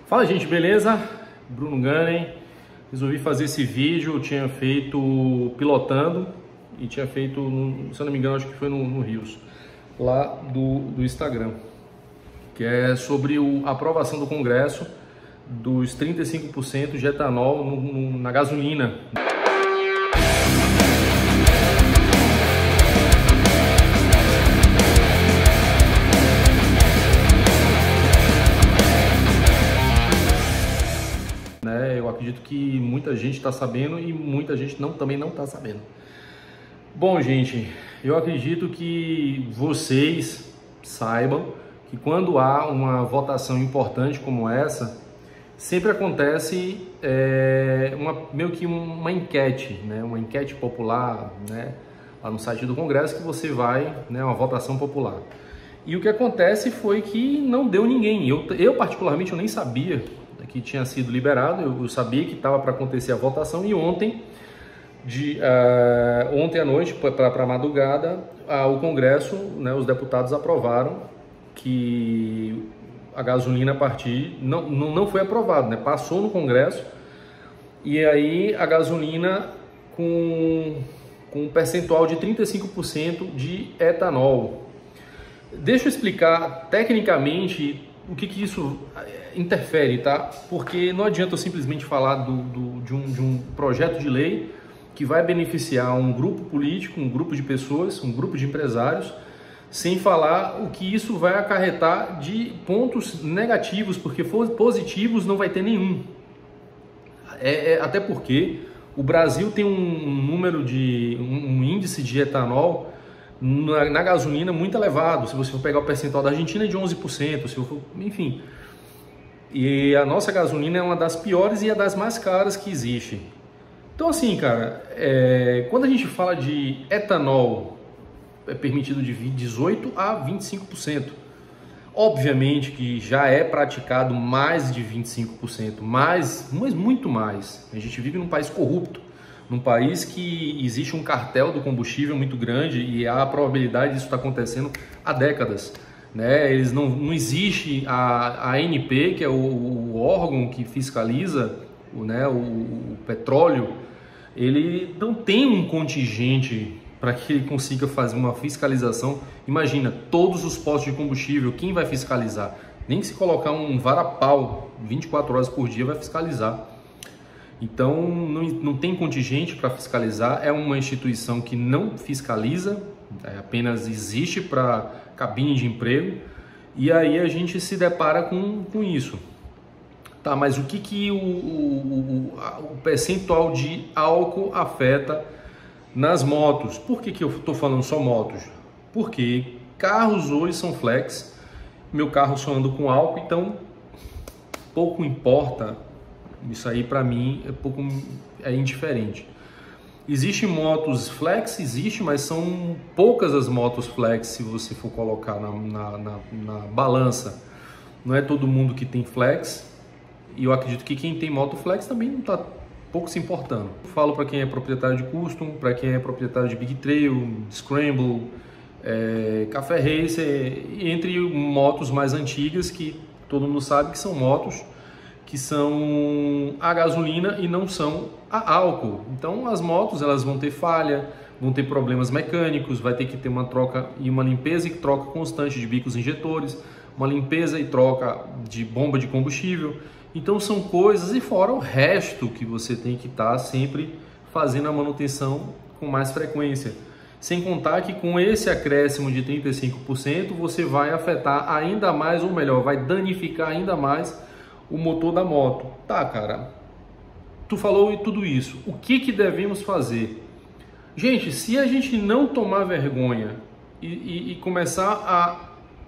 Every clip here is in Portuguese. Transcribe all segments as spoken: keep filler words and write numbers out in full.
Fala, gente, beleza? Bruno Gunning. Resolvi fazer esse vídeo, eu tinha feito pilotando e tinha feito, se eu não me engano, acho que foi no, no Rios, lá do, do Instagram, que é sobre o, a aprovação do Congresso dos trinta e cinco por cento de etanol no, no, na gasolina. Eu acredito que muita gente está sabendo e muita gente não, também não está sabendo. Bom, gente, eu acredito que vocês saibam que quando há uma votação importante como essa, sempre acontece é, uma, meio que uma enquete, né? Uma enquete popular, né? Lá no site do Congresso, que você vai, né? Uma votação popular. E o que acontece foi que não deu ninguém. Eu, eu particularmente, eu nem sabia que tinha sido liberado, eu, eu sabia que estava para acontecer a votação, e ontem, de, uh, ontem à noite, para a madrugada, uh, o Congresso, né, os deputados aprovaram que a gasolina a partir, não, não, não foi aprovado, né, passou no Congresso, e aí a gasolina com, com um percentual de trinta e cinco por cento de etanol. Deixa eu explicar tecnicamente o que, que isso interfere, tá? Porque não adianta eu simplesmente falar do, do, de, um, de um projeto de lei que vai beneficiar um grupo político, um grupo de pessoas, um grupo de empresários, sem falar o que isso vai acarretar de pontos negativos, porque positivos não vai ter nenhum. É, é, até porque o Brasil tem um número de, um, um índice de etanol na, na gasolina muito elevado. Se você for pegar o percentual da Argentina é de onze por cento, se eu for, enfim. E a nossa gasolina é uma das piores e é das mais caras que existe. Então, assim, cara, é, quando a gente fala de etanol, é permitido de dezoito a vinte e cinco por cento. Obviamente que já é praticado mais de vinte e cinco por cento, mais, mas muito mais. A gente vive num país corrupto, num país que existe um cartel do combustível muito grande, e há a probabilidade disso estar acontecendo há décadas. Né? Eles não, não existe a, a A N P, que é o, o órgão que fiscaliza o, né, o, o petróleo. Ele não tem um contingente para que ele consiga fazer uma fiscalização. Imagina, todos os postos de combustível, quem vai fiscalizar? Nem que se colocar um varapau vinte e quatro horas por dia vai fiscalizar. Então não, não tem contingente para fiscalizar, é uma instituição que não fiscaliza, é, apenas existe para cabine de emprego, e aí a gente se depara com, com isso. Tá, mas o que, que o, o, o percentual de álcool afeta nas motos? Por que, que eu estou falando só motos? Porque carros hoje são flex, meu carro só anda com álcool, então pouco importa. Isso aí para mim é pouco é indiferente. Existem motos flex, existe, mas são poucas as motos flex se você for colocar na, na, na, na balança. Não é todo mundo que tem flex, e eu acredito que quem tem moto flex também não está pouco se importando. Eu falo para quem é proprietário de custom, para quem é proprietário de Big Trail, Scramble, é, Café Racer, entre motos mais antigas que todo mundo sabe que são motos que são a gasolina e não são a álcool. Então as motos elas vão ter falha, vão ter problemas mecânicos, vai ter que ter uma troca e uma limpeza e troca constante de bicos injetores, uma limpeza e troca de bomba de combustível. Então são coisas, e fora o resto que você tem que estar sempre fazendo a manutenção com mais frequência. Sem contar que com esse acréscimo de trinta e cinco por cento você vai afetar ainda mais, ou melhor, vai danificar ainda mais o motor da moto. Tá, cara, tu falou tudo isso, o que que devemos fazer? Gente, se a gente não tomar vergonha e, e, e começar a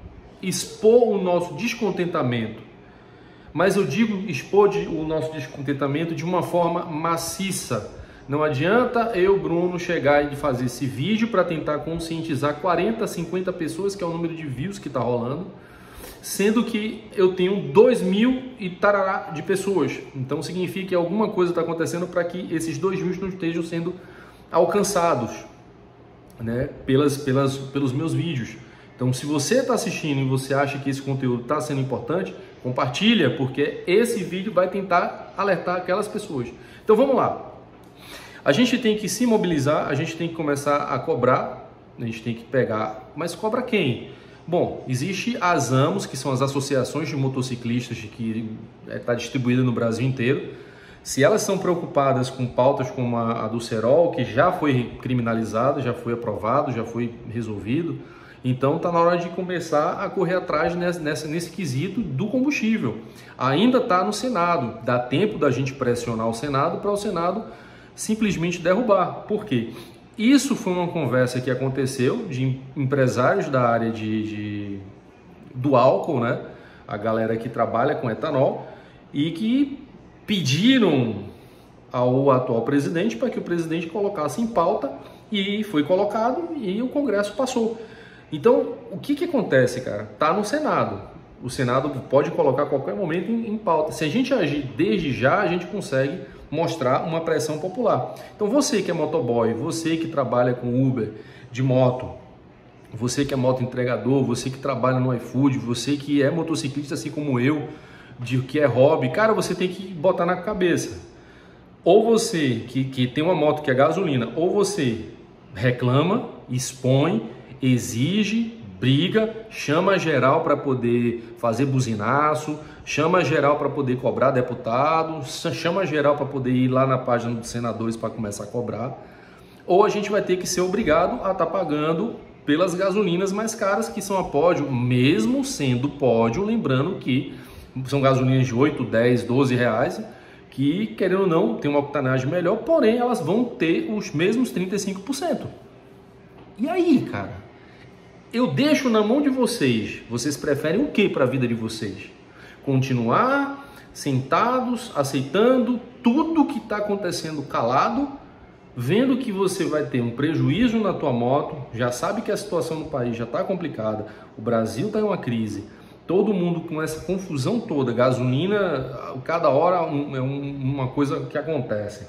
expor o nosso descontentamento, mas eu digo expor de, o nosso descontentamento de uma forma maciça. Não adianta eu, Bruno, chegar e fazer esse vídeo para tentar conscientizar quarenta, cinquenta pessoas, que é o número de views que está rolando, sendo que eu tenho dois mil e tarará de pessoas. Então significa que alguma coisa está acontecendo para que esses dois mil não estejam sendo alcançados, né, pelas, pelas, pelos meus vídeos. Então, se você está assistindo e você acha que esse conteúdo está sendo importante, compartilha, porque esse vídeo vai tentar alertar aquelas pessoas. Então vamos lá. A gente tem que se mobilizar, a gente tem que começar a cobrar, a gente tem que pegar, mas cobra quem? Bom, existe as AMOS, que são as associações de motociclistas que está distribuída no Brasil inteiro. Se elas são preocupadas com pautas como a, a do cerol, que já foi criminalizado, já foi aprovado, já foi resolvido, então está na hora de começar a correr atrás nessa, nessa, nesse quesito do combustível. Ainda está no Senado, dá tempo da gente pressionar o Senado para o Senado simplesmente derrubar. Por quê? Isso foi uma conversa que aconteceu de empresários da área de, de, do álcool, né? A galera que trabalha com etanol, e que pediram ao atual presidente para que o presidente colocasse em pauta, e foi colocado e o Congresso passou. Então, o que que acontece, cara? Tá no Senado. O Senado pode colocar a qualquer momento em, em pauta. Se a gente agir desde já, a gente consegue mostrar uma pressão popular. Então, você que é motoboy, você que trabalha com Uber de moto, você que é moto entregador, você que trabalha no iFood, você que é motociclista assim como eu, de que é hobby, cara, você tem que botar na cabeça. Ou você que, que tem uma moto que é gasolina, ou você reclama, expõe, exige, briga, chama geral para poder fazer buzinaço, chama geral para poder cobrar deputado, chama geral para poder ir lá na página dos senadores para começar a cobrar. Ou a gente vai ter que ser obrigado a estar pagando pelas gasolinas mais caras, que são a pódio, mesmo sendo pódio, lembrando que são gasolinas de oito, dez, doze reais, que, querendo ou não, tem uma octanagem melhor, porém elas vão ter os mesmos trinta e cinco por cento. E aí, cara? Eu deixo na mão de vocês. Vocês preferem o que para a vida de vocês? Continuar sentados, aceitando tudo que está acontecendo calado, vendo que você vai ter um prejuízo na tua moto, já sabe que a situação no país já está complicada, o Brasil está em uma crise, todo mundo com essa confusão toda, gasolina, cada hora um, é um, uma coisa que acontece.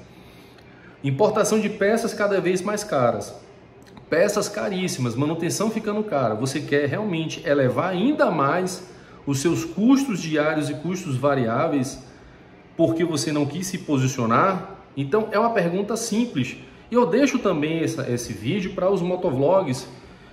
Importação de peças cada vez mais caras, peças caríssimas, manutenção ficando cara. Você quer realmente elevar ainda mais os seus custos diários e custos variáveis porque você não quis se posicionar? Então é uma pergunta simples. E eu deixo também essa, esse vídeo para os motovlogs,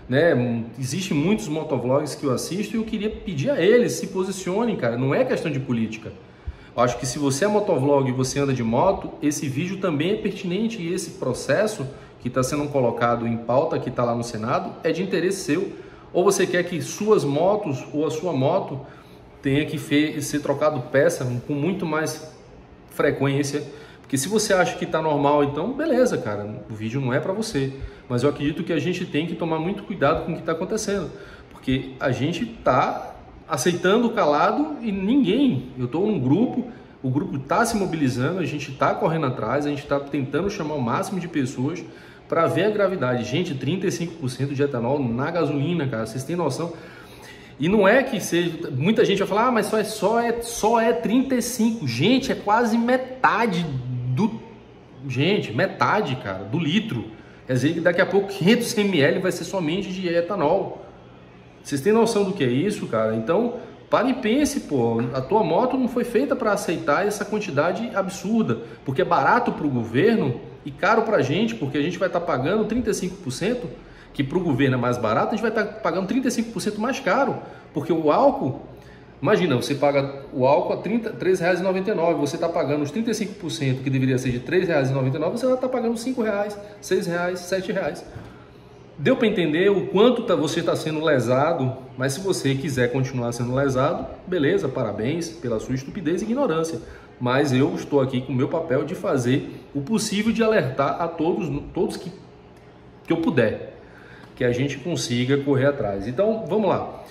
né? Existem muitos motovlogs que eu assisto e eu queria pedir a eles, se posicionem, cara. Não é questão de política. Eu acho que se você é motovlog e você anda de moto, esse vídeo também é pertinente, e esse processo que está sendo colocado em pauta, que está lá no Senado, é de interesse seu. Ou você quer que suas motos ou a sua moto tenha que ser trocado peça com muito mais frequência? Porque se você acha que está normal, então beleza, cara, o vídeo não é para você. Mas eu acredito que a gente tem que tomar muito cuidado com o que está acontecendo, porque a gente está aceitando calado e ninguém, eu estou num grupo, o grupo está se mobilizando, a gente está correndo atrás, a gente está tentando chamar o máximo de pessoas para ver a gravidade. Gente, trinta e cinco por cento de etanol na gasolina, cara, vocês têm noção? E não é que seja, muita gente vai falar, ah, mas só é, só é, só é trinta e cinco, gente, é quase metade do, gente, metade, cara, do litro. Quer dizer que daqui a pouco quinhentos mililitros vai ser somente de etanol. Vocês têm noção do que é isso, cara? Então, pare e pense, pô, a tua moto não foi feita para aceitar essa quantidade absurda, porque é barato para o governo e caro para a gente, porque a gente vai estar tá pagando trinta e cinco por cento, que para o governo é mais barato, a gente vai estar tá pagando trinta e cinco por cento mais caro, porque o álcool, imagina, você paga o álcool a três reais e noventa e nove centavos, você está pagando os trinta e cinco por cento, que deveria ser de três reais e noventa e nove centavos, você vai estar tá pagando cinco reais, seis reais, sete reais. Deu para entender o quanto tá, você está sendo lesado, mas se você quiser continuar sendo lesado, beleza, parabéns pela sua estupidez e ignorância. Mas eu estou aqui com o meu papel de fazer o possível de alertar a todos, todos que, que eu puder, que a gente consiga correr atrás. Então, vamos lá.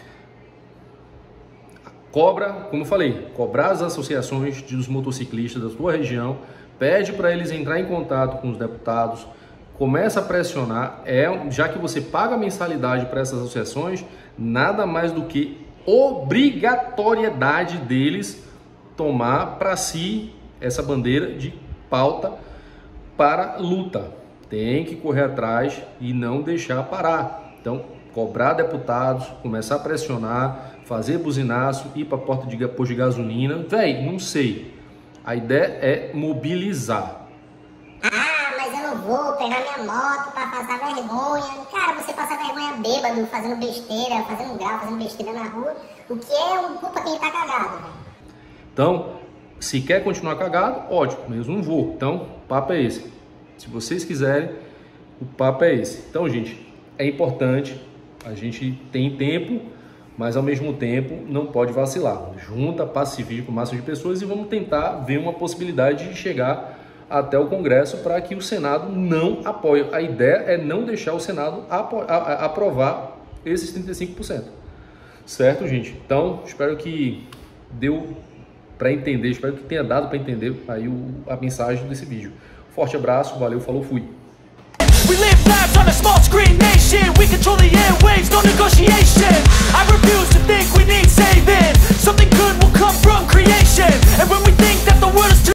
Cobra, como eu falei, cobrar as associações dos motociclistas da sua região, pede para eles entrar em contato com os deputados, começa a pressionar, é, já que você paga mensalidade para essas associações, nada mais do que obrigatoriedade deles tomar para si essa bandeira de pauta para luta. Tem que correr atrás e não deixar parar. Então, cobrar deputados, começar a pressionar, fazer buzinaço, ir para a porta de posto de gasolina. Véi, não sei. A ideia é mobilizar. Ah, mas eu não vou pegar minha moto para passar vergonha. Cara, você passar vergonha bêbado, fazendo besteira, fazendo grau, fazendo besteira na rua, o que é um culpa quem tá cagado, velho. Então, se quer continuar cagado, ótimo, mas eu não vou. Então, o papo é esse. Se vocês quiserem, o papo é esse. Então, gente, é importante, a gente tem tempo, mas ao mesmo tempo não pode vacilar. Junta, pacifica com massa de pessoas e vamos tentar ver uma possibilidade de chegar até o Congresso para que o Senado não apoie. A ideia é não deixar o Senado apo- a- a- aprovar esses trinta e cinco por cento. Certo, gente? Então, espero que deu para entender, espero que tenha dado para entender aí o, a mensagem desse vídeo. Forte abraço, valeu, falou, fui! We live lives on a small screen nation. We control the airwaves, no negotiation. I refuse to think we need saving. Something good will come from creation.